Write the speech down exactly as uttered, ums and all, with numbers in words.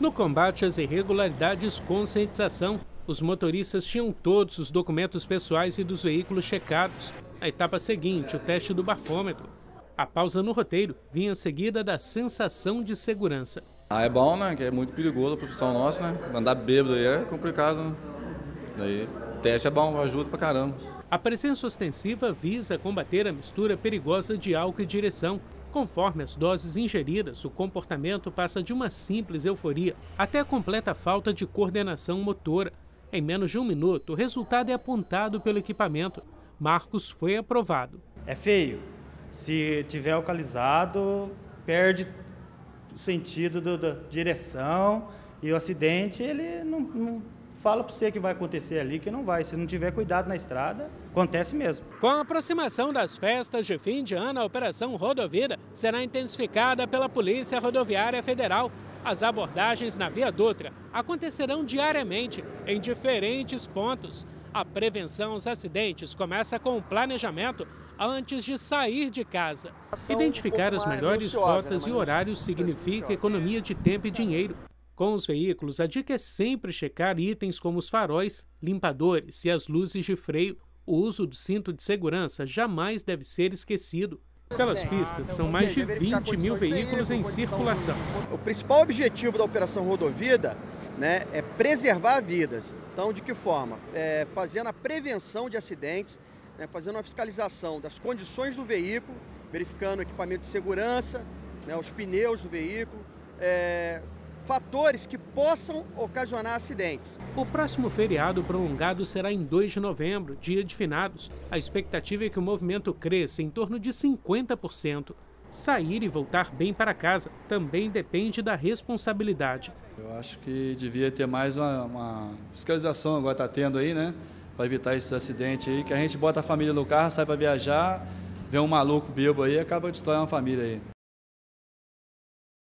No combate às irregularidades, conscientização. Os motoristas tinham todos os documentos pessoais e dos veículos checados. Na etapa seguinte, o teste do bafômetro. A pausa no roteiro vinha seguida da sensação de segurança. Ah, é bom, né? Que é muito perigoso a profissão nossa, né? Andar bêbado aí é complicado, né? Daí, teste é bom, ajuda pra caramba. A presença ostensiva visa combater a mistura perigosa de álcool e direção. Conforme as doses ingeridas, o comportamento passa de uma simples euforia até a completa falta de coordenação motora. Em menos de um minuto, o resultado é apontado pelo equipamento. Marcos foi aprovado. É feio. Se tiver alcoolizado, perde o sentido do, da direção e o acidente, ele não, não fala para você que vai acontecer ali, que não vai. Se não tiver cuidado na estrada, acontece mesmo. Com a aproximação das festas de fim de ano, a Operação Rodovida será intensificada pela Polícia Rodoviária Federal. As abordagens na Via Dutra acontecerão diariamente em diferentes pontos. A prevenção aos acidentes começa com o planejamento antes de sair de casa. Identificar as melhores rotas e horários significa economia de tempo e dinheiro. Com os veículos, a dica é sempre checar itens como os faróis, limpadores e as luzes de freio. O uso do cinto de segurança jamais deve ser esquecido. Pelas pistas, são mais de vinte mil veículos em circulação. O principal objetivo da Operação Rodovida, né, é preservar vidas. Então, de que forma? É, fazendo a prevenção de acidentes, né, fazendo uma fiscalização das condições do veículo, verificando o equipamento de segurança, né, os pneus do veículo, é, fatores que possam ocasionar acidentes. O próximo feriado prolongado será em dois de novembro, dia de finados. A expectativa é que o movimento cresça em torno de cinquenta por cento. Sair e voltar bem para casa também depende da responsabilidade. Eu acho que devia ter mais uma, uma fiscalização, agora está tendo aí, né? Para evitar esses acidentes aí, que a gente bota a família no carro, sai para viajar, vê um maluco bêbado aí e acaba de destruir uma família aí.